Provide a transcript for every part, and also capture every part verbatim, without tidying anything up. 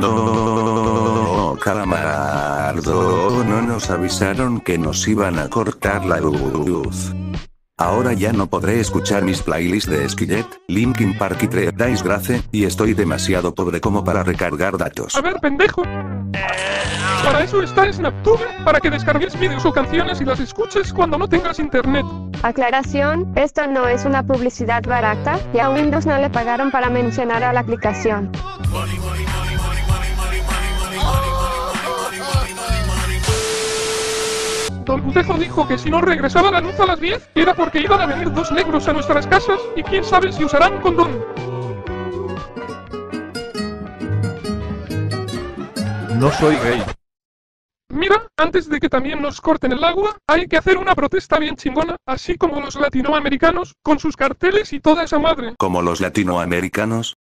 No, Calamardo, no nos avisaron que nos iban a cortar la luz. Ahora ya no podré escuchar mis playlists de Skillet, Linkin Park y Three Days Grace, y estoy demasiado pobre como para recargar datos. A ver, pendejo. Para eso está SnapTube, para que descargues vídeos o canciones y las escuches cuando no tengas internet. Aclaración, esto no es una publicidad barata, y a Windows no le pagaron para mencionar a la aplicación. Don Putejo dijo que si no regresaba la luz a las diez, era porque iban a venir dos negros a nuestras casas, y quién sabe si usarán condón. No soy gay. Mira, antes de que también nos corten el agua, hay que hacer una protesta bien chingona, así como los latinoamericanos, con sus carteles y toda esa madre. ¿Como los latinoamericanos?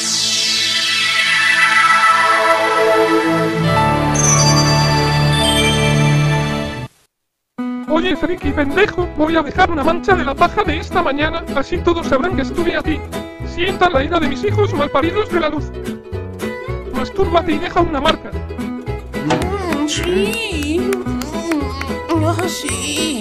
Oye, friki pendejo, voy a dejar una mancha de la paja de esta mañana, así todos sabrán que estuve aquí. Sientan la ira de mis hijos malparidos de la luz. Mastúrbate y deja una marca. Mm, sí. Mm, oh, sí.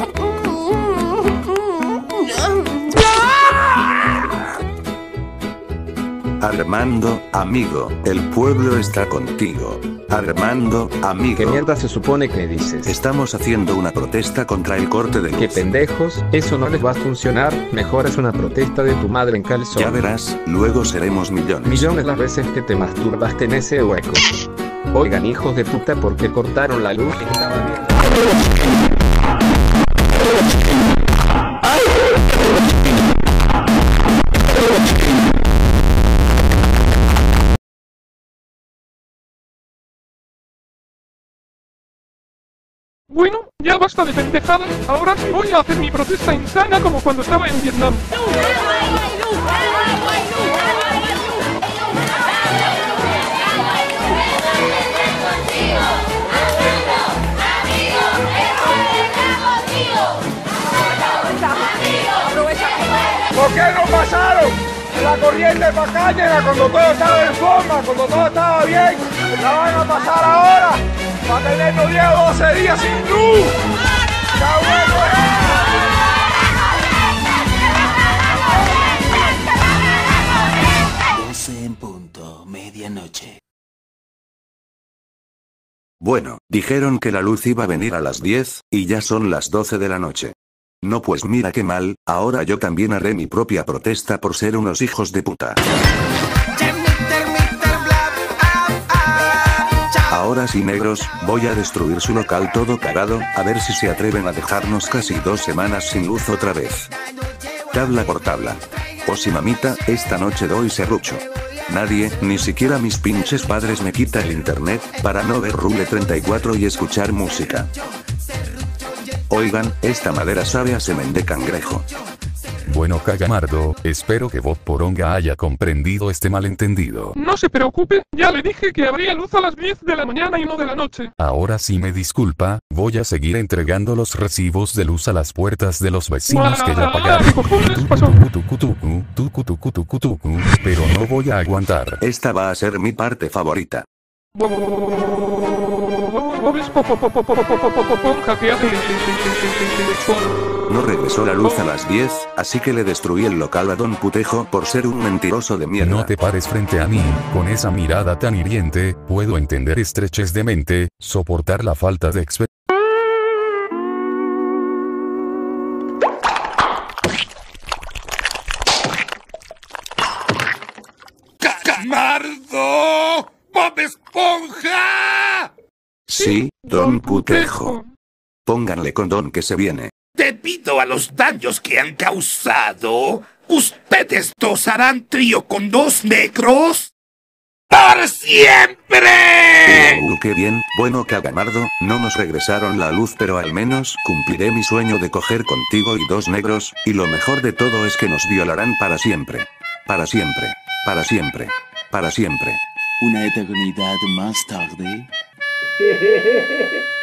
Armando, amigo, el pueblo está contigo. Armando, amigo. ¿Qué mierda se supone que dices? Estamos haciendo una protesta contra el corte de luz. ¿Qué pendejos? Eso no les va a funcionar. Mejor es una protesta de tu madre en calzón. Ya verás, luego seremos millones. Millones las veces que te masturbaste en ese hueco. Oigan, hijos de puta, ¿por qué cortaron la luz? Bueno, ya basta de pendejadas, ahora sí voy a hacer mi protesta insana como cuando estaba en Vietnam. ¿Por qué no pasaron la corriente para Cáñera cuando todo estaba en forma, cuando todo estaba bien? La van a pasar ahora para tenernos diez o doce días sin luz. ¡Ya bueno es! doce en punto, medianoche. Bueno, dijeron que la luz iba a venir a las diez, y ya son las doce de la noche. No, pues mira qué mal, ahora yo también haré mi propia protesta por ser unos hijos de puta. Ahora sí, negros, voy a destruir su local todo cagado, a ver si se atreven a dejarnos casi dos semanas sin luz otra vez. Tabla por tabla. O si mamita, esta noche doy serrucho. Nadie, ni siquiera mis pinches padres me quita el internet, para no ver Rule treinta y cuatro y escuchar música. Oigan, esta madera sabe a semen de cangrejo. Bueno, Cagamardo, espero que Bob Poronga haya comprendido este malentendido. No se preocupe, ya le dije que habría luz a las diez de la mañana y no de la noche. Ahora sí me disculpa, voy a seguir entregando los recibos de luz a las puertas de los vecinos que ya pagaron. Pero no voy a aguantar. Esta va a ser mi parte favorita. No regresó la luz a las diez, así que le destruí el local a Don Putejo por ser un mentiroso de mierda. No te pares frente a mí, con esa mirada tan hiriente, puedo entender estrechez de mente, soportar la falta de experiencia. ¡Cagamardo! ¡Bob Esponja! Sí, Don Putejo. Pónganle condón que se viene. Debido a los daños que han causado, ¿ustedes dos harán trío con dos negros? ¡Por siempre! Uh, ¡Qué bien! Bueno, Cagamardo, no nos regresaron la luz, pero al menos cumpliré mi sueño de coger contigo y dos negros, y lo mejor de todo es que nos violarán para siempre. Para siempre. Para siempre. Para siempre. Una eternidad más tarde.